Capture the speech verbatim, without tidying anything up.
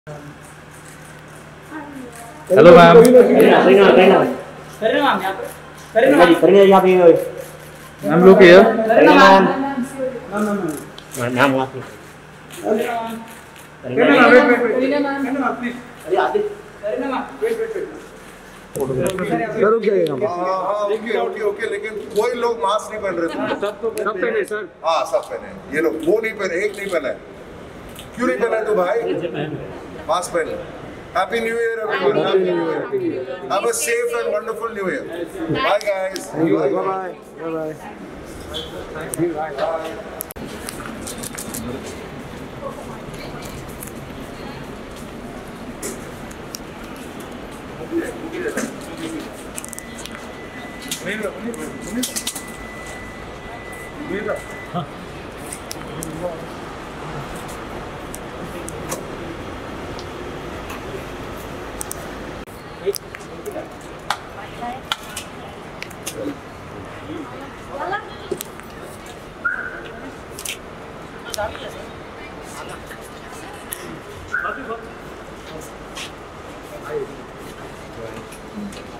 Hello ma'am. Kareena Kareena Kareena ma'am यहाँ पे करीना करीना यहाँ पे ma'am look here. Kareena ma'am ma'am ma'am ma'am वहाँ पे Kareena ma'am Kareena ma'am Kareena ma'am Kareena ma'am please अरे Aditya Kareena ma'am wait wait wait sir रुक जाइएगा। हाँ हाँ ओके ओके ओके लेकिन कोई लोग मास्क नहीं पहन रहे थे। सब तो सब पहने सर। हाँ सब पहने। ये लोग वो नहीं पहने, एक नहीं पहना है। क्यों नहीं पहना तू भाई? मास्क पहने। Happy New Year everyone. Happy New Year. Have a safe and wonderful New Year. Bye guys. Bye bye. Bye bye. Thank you. Bye bye. हाँ Thank you.